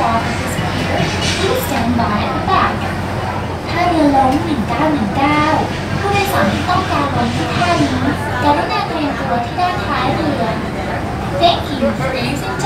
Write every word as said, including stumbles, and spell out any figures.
off at this pier, please stand by at the back. ถ้าเรือล้มหนึ่งเก้าหนึ่งเก้าผู้โดยสารที่ต้องการลงที่ท่านี้กรุณาเตรียมตัวที่ด้านท้ายเรือ Thank you for using